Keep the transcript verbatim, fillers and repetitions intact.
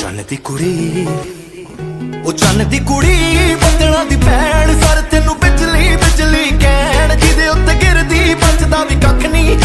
चन्न दी कुड़ी ओ चन्न दी कुड़ी बदलां दी भैण सर तेनू बिजली बिजली कहण जिदे उत्ते गिरदी बचदा भी कख नहीं